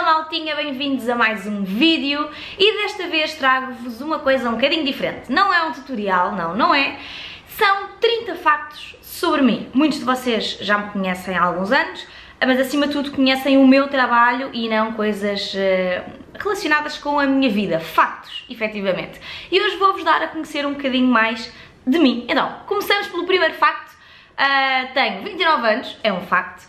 maltinha, bem-vindos a mais um vídeo e desta vez trago-vos uma coisa um bocadinho diferente. Não é um tutorial, não é. São 30 factos sobre mim. Muitos de vocês já me conhecem há alguns anos, mas acima de tudo conhecem o meu trabalho e não coisas relacionadas com a minha vida. Factos, efetivamente. E hoje vou-vos dar a conhecer um bocadinho mais de mim. Então, começamos pelo primeiro facto. Tenho 29 anos, é um facto.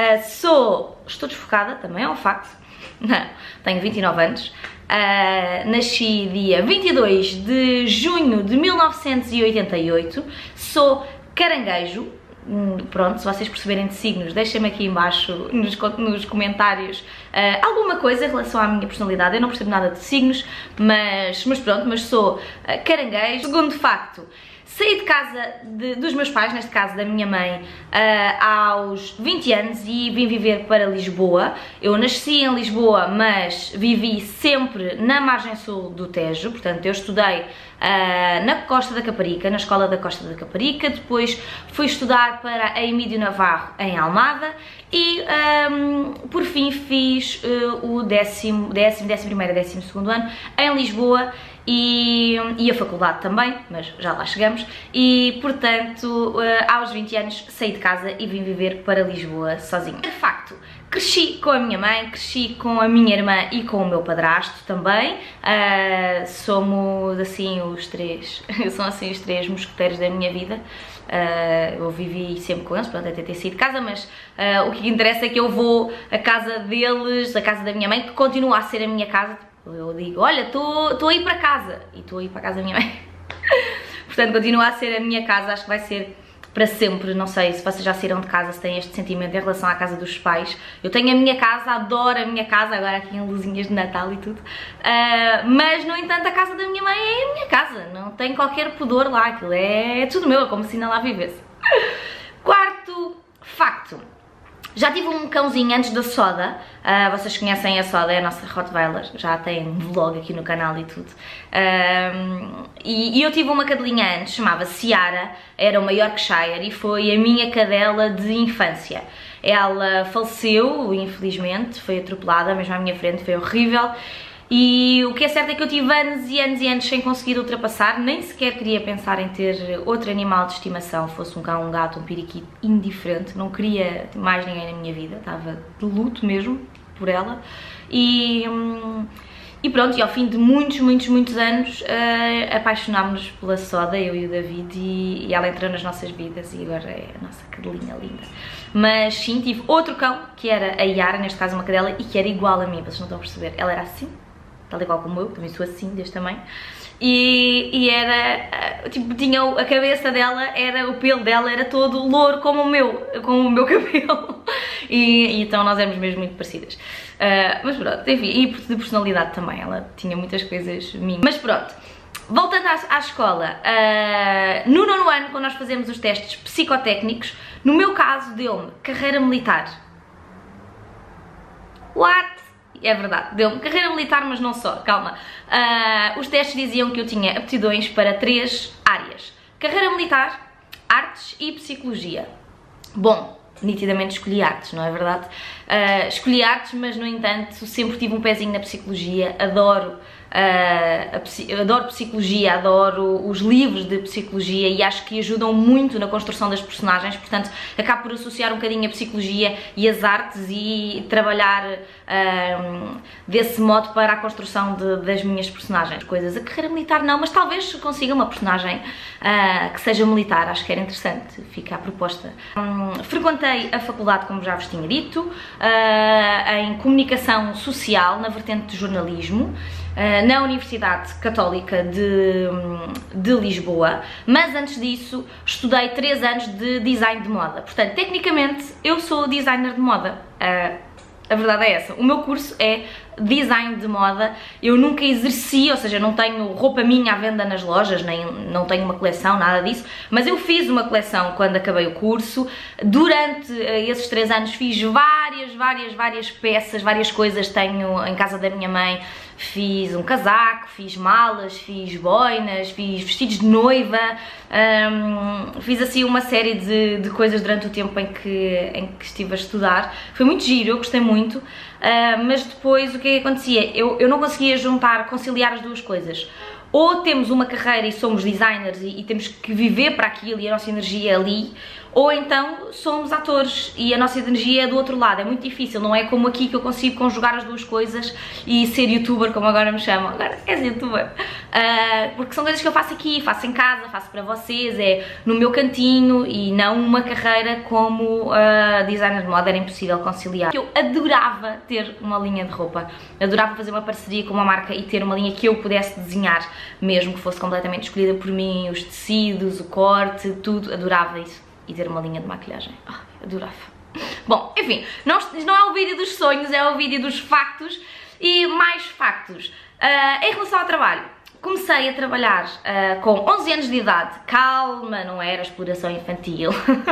Estou desfocada, também é um facto. Não, tenho 29 anos. Nasci dia 22 de junho de 1988. Sou caranguejo. Pronto, se vocês perceberem de signos, deixem-me aqui em baixo nos comentários alguma coisa em relação à minha personalidade. Eu não percebo nada de signos, mas pronto, mas sou caranguejo. Segundo facto, saí de casa dos meus pais, neste caso da minha mãe, aos 20 anos e vim viver para Lisboa. Eu nasci em Lisboa, mas vivi sempre na margem sul do Tejo, portanto eu estudei na Costa da Caparica, na escola da Costa da Caparica, depois fui estudar para a Emílio Navarro em Almada e por fim fiz o 11º e 12º ano em Lisboa e a faculdade também, mas já lá chegamos, e portanto aos 20 anos saí de casa e vim viver para Lisboa sozinha. De facto, cresci com a minha mãe, cresci com a minha irmã e com o meu padrasto também. Somos assim os três, são assim os três mosqueteiros da minha vida. Eu vivi sempre com eles, pronto, até ter saído de casa, mas o que interessa é que eu vou à casa deles, à casa da minha mãe, que continua a ser a minha casa. Eu digo, olha, estou a ir para casa, e estou a ir para a casa da minha mãe. Portanto, continua a ser a minha casa, acho que vai ser para sempre. Não sei se vocês já saíram de casa, se têm este sentimento em relação à casa dos pais. Eu tenho a minha casa, adoro a minha casa, agora aqui em luzinhas de Natal e tudo. Mas, no entanto, a casa da minha mãe é a minha casa, não tem qualquer pudor lá, aquilo é tudo meu, é como se ainda lá vivesse. Quarto facto. Já tive um cãozinho antes da Soda, vocês conhecem a Soda, é a nossa Rottweiler, já tem um vlog aqui no canal e tudo. E eu tive uma cadelinha antes, chamava-se Ciara, era uma Yorkshire e foi a minha cadela de infância. Ela faleceu, infelizmente, foi atropelada mesmo à minha frente, foi horrível. E o que é certo é que eu tive anos e anos e anos sem conseguir ultrapassar, nem sequer queria pensar em ter outro animal de estimação, fosse um cão, um gato, um periquito, indiferente, não queria mais ninguém na minha vida, estava de luto mesmo por ela. E pronto, e ao fim de muitos anos apaixonámos-nos pela Soda, eu e o David, e ela entrou nas nossas vidas e agora é a nossa cadelinha linda. Mas sim, tive outro cão, que era a Yara, neste caso uma cadela, e que era igual a mim, vocês não estão a perceber, ela era assim, tal igual como eu, também sou assim, deste tamanho, e era, tipo, tinha a cabeça dela, o pelo dela era todo louro como o meu cabelo, e então nós éramos mesmo muito parecidas. Mas pronto, enfim, e de personalidade também, ela tinha muitas coisas minhas. Mas pronto, voltando à escola, no 9º ano, quando nós fazemos os testes psicotécnicos, no meu caso deu-me carreira militar. What? É verdade, deu-me carreira militar, mas não só, calma. Os testes diziam que eu tinha aptidões para 3 áreas: carreira militar, artes e psicologia. Bom, nitidamente escolhi artes, não é verdade? Escolhi artes, mas no entanto sempre tive um pezinho na psicologia, adoro psicologia, adoro os livros de psicologia e acho que ajudam muito na construção das personagens, portanto acabo por associar um bocadinho a psicologia e as artes e trabalhar desse modo para a construção das minhas personagens. A carreira militar não, mas talvez consiga uma personagem que seja militar, acho que era interessante, fica a proposta. Frequentei a faculdade, como já vos tinha dito, em comunicação social, na vertente de jornalismo, na Universidade Católica de Lisboa, mas antes disso estudei 3 anos de design de moda, portanto tecnicamente eu sou designer de moda. A verdade é essa, o meu curso é design de moda, eu nunca exerci, ou seja, não tenho roupa minha à venda nas lojas, nem não tenho uma coleção, nada disso, mas eu fiz uma coleção quando acabei o curso. Durante esses 3 anos fiz várias peças, várias coisas, tenho em casa da minha mãe fiz um casaco, fiz malas, fiz boinas, fiz vestidos de noiva, fiz assim uma série de coisas durante o tempo em que estive a estudar. Foi muito giro, eu gostei muito, mas depois o que é que acontecia? Eu não conseguia conciliar as duas coisas. Ou temos uma carreira e somos designers e temos que viver para aquilo e a nossa energia é ali, ou então somos atores e a nossa energia é do outro lado. É muito difícil, não é como aqui que eu consigo conjugar as duas coisas e ser youtuber, como agora me chamam. Agora és youtuber. Porque são coisas que eu faço aqui, faço em casa, faço para vocês, é no meu cantinho e não uma carreira como designer de moda. Era impossível conciliar. Eu adorava ter uma linha de roupa, adorava fazer uma parceria com uma marca e ter uma linha que eu pudesse desenhar, mesmo que fosse completamente escolhida por mim, os tecidos, o corte, tudo, adorava isso. E ter uma linha de maquilhagem, adorava. Bom, enfim, não é o vídeo dos sonhos, é o vídeo dos factos e mais factos. Em relação ao trabalho, comecei a trabalhar com 11 anos de idade. Calma, não era exploração infantil.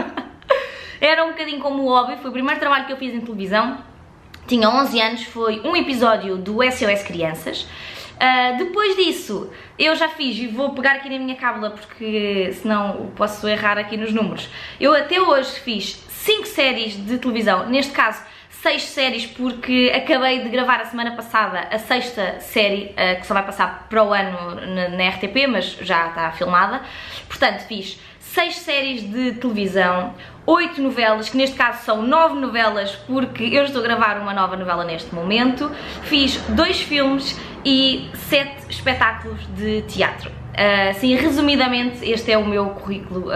Era um bocadinho como hobby, foi o primeiro trabalho que eu fiz em televisão. Tinha 11 anos, foi um episódio do SOS Crianças. Depois disso, eu já fiz, e vou pegar aqui na minha cábula porque senão posso errar aqui nos números. Eu até hoje fiz 5 séries de televisão, neste caso 6 séries porque acabei de gravar a semana passada a 6ª série, que só vai passar para o ano na RTP, mas já está filmada. Portanto, fiz 6 séries de televisão, 8 novelas, que neste caso são 9 novelas porque eu estou a gravar uma nova novela neste momento. Fiz 2 filmes e 7 espetáculos de teatro. Assim, resumidamente, este é o meu currículo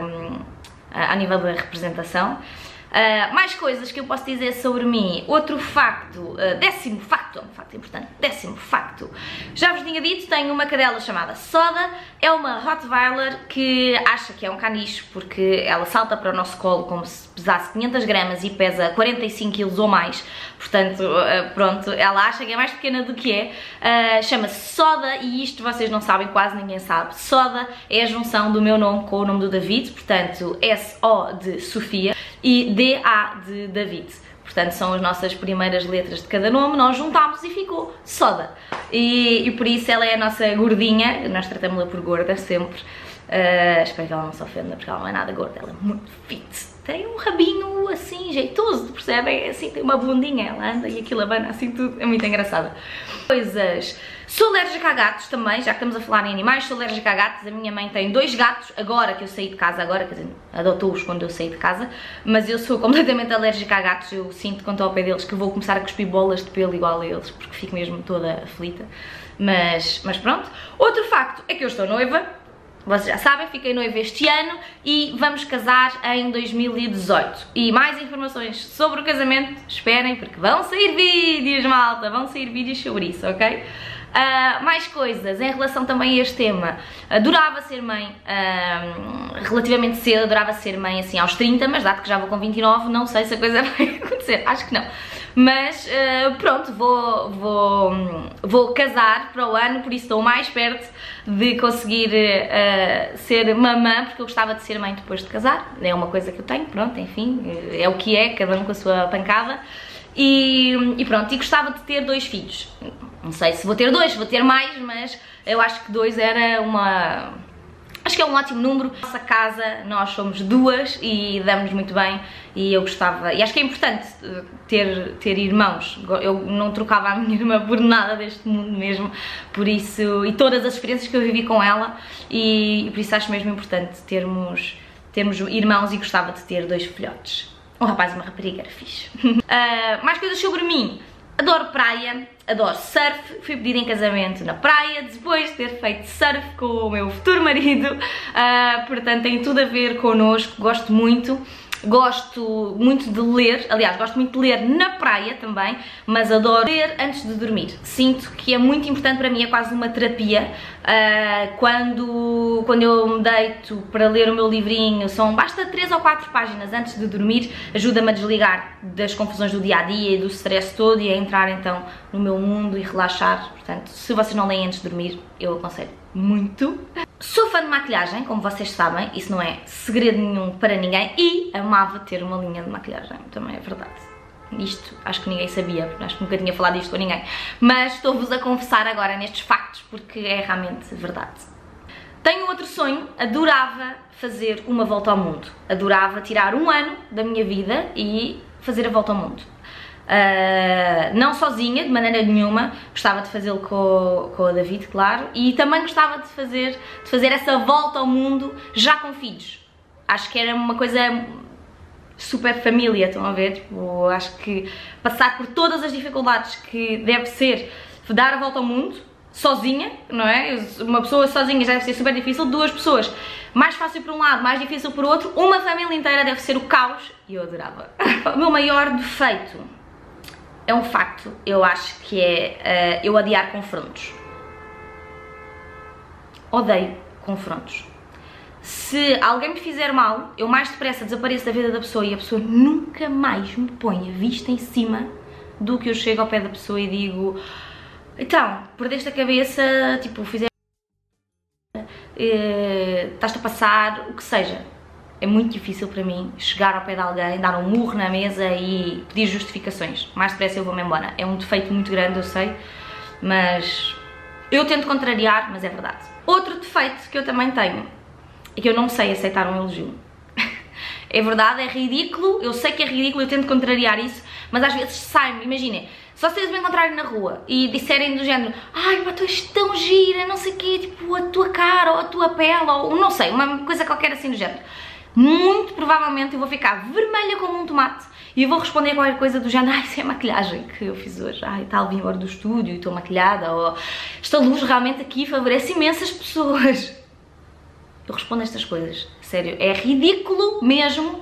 a nível da representação. Mais coisas que eu posso dizer sobre mim. Outro facto, 10º facto, um facto importante, 10º facto. Já vos tinha dito, tenho uma cadela chamada Soda, é uma Rottweiler que acha que é um caniche porque ela salta para o nosso colo como se pesasse 500 gramas e pesa 45 kg ou mais, portanto, pronto, ela acha que é mais pequena do que é. Chama-se Soda e isto vocês não sabem, quase ninguém sabe. Soda é a junção do meu nome com o nome do David, portanto, S-O de Sofia e D-A de David. Portanto, são as nossas primeiras letras de cada nome, nós juntámos e ficou Soda. E por isso ela é a nossa gordinha, nós tratamos-la por gorda sempre. Espero que ela não se ofenda, porque ela não é nada gorda, ela é muito fit. Tem um rabinho assim, jeitoso, percebem? Assim, tem uma bundinha, ela anda e aquilo abana assim tudo, é muito engraçada. Coisas. Sou alérgica a gatos também, já que estamos a falar em animais, sou alérgica a gatos. A minha mãe tem 2 gatos, agora que eu saí de casa, agora, quer dizer, adotou-os quando eu saí de casa, mas eu sou completamente alérgica a gatos. Eu sinto quando estou ao pé deles que vou começar a cuspir bolas de pelo igual a eles, porque fico mesmo toda aflita, mas pronto. Outro facto é que eu estou noiva. Vocês já sabem, fiquei noiva este ano e vamos casar em 2018. E mais informações sobre o casamento, esperem, porque vão sair vídeos, malta, vão sair vídeos sobre isso, ok? Mais coisas em relação também a este tema. Adorava ser mãe relativamente cedo, adorava ser mãe assim aos 30, mas dado que já vou com 29, não sei se a coisa vai acontecer, acho que não. Mas pronto, vou casar para o ano, por isso estou mais perto de conseguir ser mamã, porque eu gostava de ser mãe depois de casar. É uma coisa que eu tenho, pronto, enfim, é o que é, cada um com a sua pancada. E pronto, e gostava de ter 2 filhos. Não sei se vou ter 2, se vou ter mais, mas eu acho que 2 era uma... Acho que é um ótimo número. Na nossa casa nós somos 2 e damos muito bem e eu gostava, e acho que é importante ter irmãos. Eu não trocava a minha irmã por nada deste mundo mesmo, por isso, e todas as experiências que eu vivi com ela, e por isso acho mesmo importante termos irmãos, e gostava de ter 2 filhotes. Um rapaz e uma rapariga, era fixe. Mais coisas sobre mim. Adoro praia, adoro surf, fui pedida em casamento na praia depois de ter feito surf com o meu futuro marido, portanto tem tudo a ver connosco, gosto muito de ler, aliás, gosto muito de ler na praia também, mas adoro ler antes de dormir. Sinto que é muito importante para mim, é quase uma terapia. Quando eu me deito para ler o meu livrinho, basta 3 ou 4 páginas antes de dormir, ajuda-me a desligar das confusões do dia-a-dia e do stress todo e a entrar então no meu mundo e relaxar. Portanto, se vocês não leem antes de dormir, eu aconselho muito. Sou fã de maquilhagem, como vocês sabem, isso não é segredo nenhum para ninguém, e amava ter uma linha de maquilhagem, também é verdade. Isto acho que ninguém sabia, acho que nunca tinha falado isto a ninguém. Mas estou-vos a confessar agora nestes factos porque é realmente verdade. Tenho outro sonho, adorava fazer uma volta ao mundo. Adorava tirar um ano da minha vida e fazer a volta ao mundo. Não sozinha, de maneira nenhuma, gostava de fazê-lo com o David, claro, e também gostava de fazer essa volta ao mundo já com filhos. Acho que era uma coisa super família, estão a ver? Tipo, acho que passar por todas as dificuldades que deve ser dar a volta ao mundo, sozinha, não é? Uma pessoa sozinha já deve ser super difícil, duas pessoas mais fácil por um lado, mais difícil por outro, uma família inteira deve ser o caos, e eu adorava. O meu maior defeito é um facto, eu acho que é eu odiar confrontos. Odeio confrontos. Se alguém me fizer mal, eu mais depressa desapareço da vida da pessoa e a pessoa nunca mais me põe a vista em cima do que eu chego ao pé da pessoa e digo: então, perdeste a cabeça, tipo, fizeste, estás-te a passar, o que seja. É muito difícil para mim chegar ao pé de alguém, dar um murro na mesa e pedir justificações. Mais depressa eu vou-me embora. É um defeito muito grande, eu sei, mas eu tento contrariar, mas é verdade. Outro defeito que eu também tenho é que eu não sei aceitar um elogio. É verdade, é ridículo, eu sei que é ridículo, eu tento contrariar isso, mas às vezes sai-me, imaginem, só se vocês me encontrarem na rua e disserem do género: ai, pá, tu és tão gira, não sei o quê, tipo, a tua cara ou a tua pele, ou não sei, uma coisa qualquer assim do género. Muito provavelmente eu vou ficar vermelha como um tomate e eu vou responder qualquer coisa do género: ai, isso é a maquilhagem que eu fiz hoje, ai, tal, vim agora do estúdio e estou maquilhada, ou esta luz realmente aqui favorece imensas pessoas. Eu respondo estas coisas, sério, é ridículo mesmo,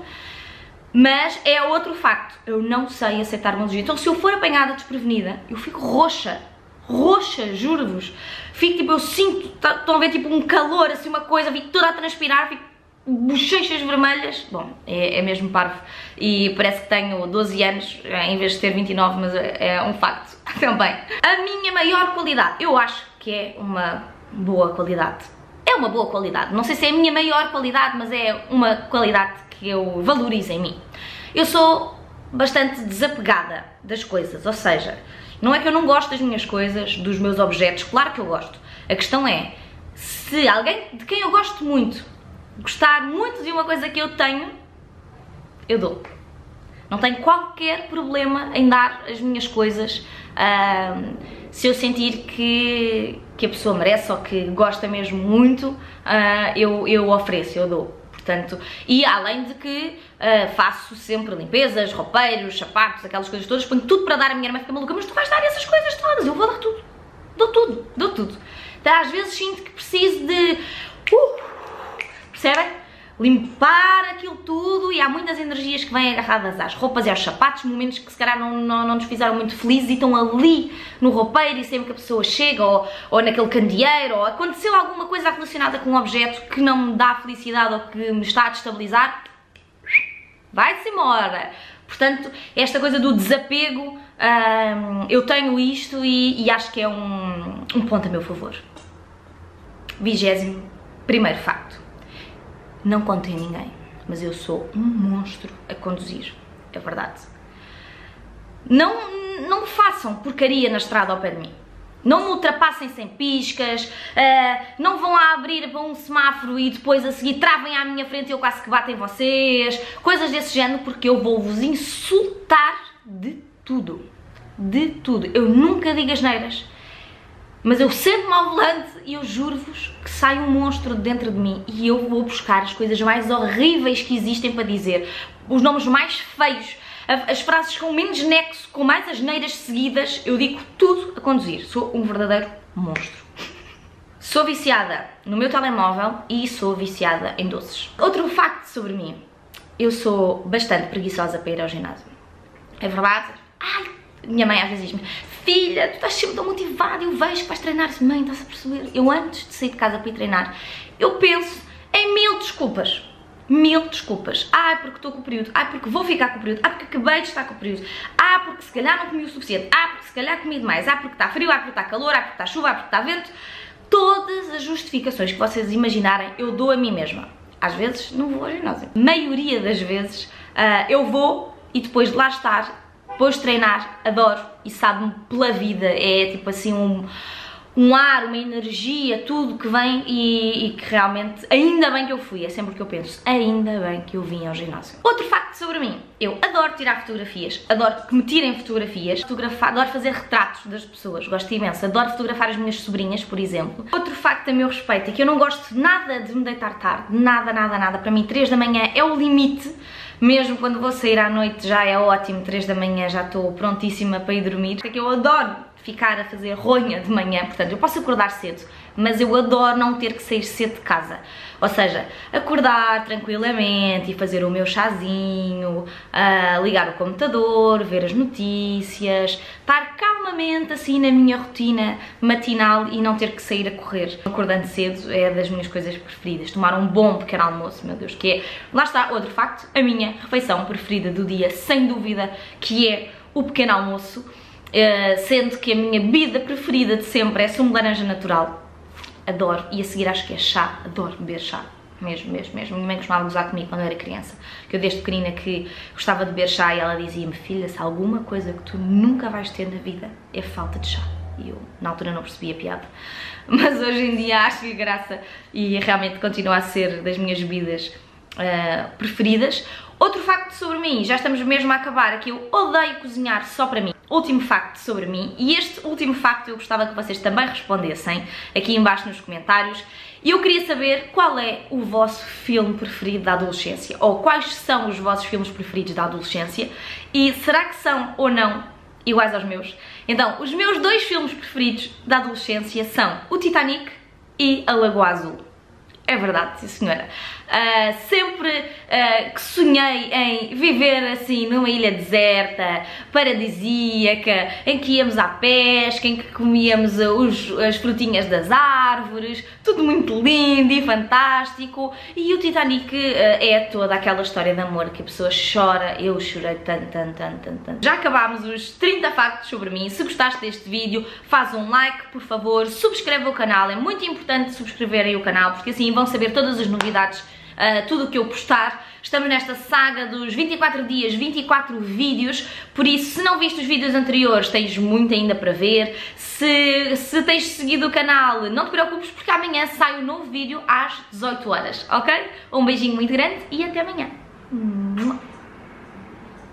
mas é outro facto, eu não sei aceitar um elogio. Então se eu for apanhada desprevenida, eu fico roxa, juro-vos, fico tipo, eu sinto, estão a ver tipo um calor, assim uma coisa, fico toda a transpirar, fico bochechas vermelhas, bom, é mesmo parvo e parece que tenho 12 anos em vez de ter 29, mas é um facto também. A minha maior qualidade, eu acho que é uma boa qualidade. É uma boa qualidade, não sei se é a minha maior qualidade, mas é uma qualidade que eu valorizo em mim. Eu sou bastante desapegada das coisas, ou seja, não é que eu não gosto das minhas coisas, dos meus objetos, claro que eu gosto. A questão é, se alguém de quem eu gosto muito, gostar muito de uma coisa que eu tenho, eu dou. Não tenho qualquer problema em dar as minhas coisas, se eu sentir que a pessoa merece ou que gosta mesmo muito, eu ofereço, eu dou. Portanto, e além de que faço sempre limpezas, roupeiros, sapatos, aquelas coisas todas, ponho tudo para dar. A minha irmã fica maluca: mas tu vais dar essas coisas todas? Eu vou dar tudo, dou tudo. Então, às vezes sinto que preciso de, percebem? Limpar aquilo tudo, e há muitas energias que vêm agarradas às roupas e aos sapatos, momentos que se calhar não nos fizeram muito felizes e estão ali no roupeiro, e sempre que a pessoa chega, ou naquele candeeiro, ou aconteceu alguma coisa relacionada com um objeto que não me dá felicidade ou que me está a destabilizar, vai-se embora. Portanto, esta coisa do desapego, eu tenho isto e acho que é um ponto a meu favor. 20º facto. Não contem a ninguém, mas eu sou um monstro a conduzir, é verdade. Não façam porcaria na estrada ao pé de mim. Não me ultrapassem sem piscas, não vão lá abrir para um semáforo e depois a seguir travem à minha frente e eu quase que bato em vocês. Coisas desse género, porque eu vou-vos insultar de tudo. De tudo. Eu nunca digo asneiras. Mas eu sento-me ao volante e eu juro-vos que sai um monstro de dentro de mim e eu vou buscar as coisas mais horríveis que existem para dizer, os nomes mais feios, as frases com menos nexo, com mais asneiras seguidas, eu digo tudo a conduzir. Sou um verdadeiro monstro. Sou viciada no meu telemóvel e sou viciada em doces. Outro facto sobre mim, eu sou bastante preguiçosa para ir ao ginásio. É verdade? Ai, minha mãe às vezes diz-me: filha, tu estás sempre tão motivada, eu vejo que vais treinar. Mãe, estás a perceber? Eu antes de sair de casa para ir treinar, eu penso em mil desculpas. Mil desculpas. Ai, porque estou com o período. Ai, porque vou ficar com o período. Ai, porque acabei de estar com o período. Ai, porque se calhar não comi o suficiente. Ai, porque se calhar comi demais. Ai, porque está frio. Ai, porque está calor. Ai, porque está chuva. Ai, porque está vento. Todas as justificações que vocês imaginarem, eu dou a mim mesma. Às vezes não vou ao ginásio. Maioria das vezes eu vou e depois de lá estar Depois de treinar, adoro e sabe-me pela vida, é tipo assim um ar, uma energia, tudo que vem e que realmente, ainda bem que eu fui, é sempre o que eu penso, ainda bem que eu vim ao ginásio. Outro facto sobre mim, eu adoro tirar fotografias, adoro que me tirem fotografias, adoro fazer retratos das pessoas, gosto imenso, adoro fotografar as minhas sobrinhas, por exemplo. Outro facto a meu respeito é que eu não gosto nada de me deitar tarde, nada, para mim 3 da manhã é o limite, mesmo quando vou sair à noite já é ótimo, 3 da manhã já estou prontíssima para ir dormir, é que eu adoro ficar a fazer ronha de manhã, portanto eu posso acordar cedo, mas eu adoro não ter que sair cedo de casa, ou seja, acordar tranquilamente e fazer o meu chazinho, ligar o computador, ver as notícias, estar calmamente assim na minha rotina matinal e não ter que sair a correr. Acordando cedo é das minhas coisas preferidas, tomar um bom pequeno almoço, meu Deus, que é, lá está outro facto, a minha refeição preferida do dia, sem dúvida, que é o pequeno almoço. Sendo que a minha bebida preferida de sempre é sumo de laranja natural, adoro, e a seguir acho que é chá, adoro beber chá, mesmo. Minha mãe costumava gozar comigo quando eu era criança, que eu desde pequenina que gostava de beber chá e ela dizia-me: filha, se há alguma coisa que tu nunca vais ter na vida é falta de chá. E eu na altura não percebia a piada, mas hoje em dia acho graça e realmente continua a ser das minhas bebidas preferidas. Outro facto sobre mim, já estamos mesmo a acabar, é que eu odeio cozinhar só para mim. Último facto sobre mim, e este último facto eu gostava que vocês também respondessem aqui embaixo nos comentários. E eu queria saber qual é o vosso filme preferido da adolescência, ou quais são os vossos filmes preferidos da adolescência, e será que são ou não iguais aos meus? Então, os meus 2 filmes preferidos da adolescência são o Titanic e a Lagoa Azul. É verdade, sim senhora. Sempre que sonhei em viver assim numa ilha deserta, paradisíaca, em que íamos à pesca, em que comíamos as frutinhas das árvores, tudo muito lindo e fantástico. E o Titanic é toda aquela história de amor que a pessoa chora. Eu chorei tanto. Já acabámos os 30 factos sobre mim. Se gostaste deste vídeo, faz um like, por favor, subscreve o canal, é muito importante subscreverem o canal, porque assim vão saber todas as novidades, tudo o que eu postar. Estamos nesta saga dos 24 dias, 24 vídeos, por isso se não viste os vídeos anteriores tens muito ainda para ver. Se tens seguido o canal, não te preocupes porque amanhã sai um novo vídeo às 18 horas, ok? Um beijinho muito grande e até amanhã.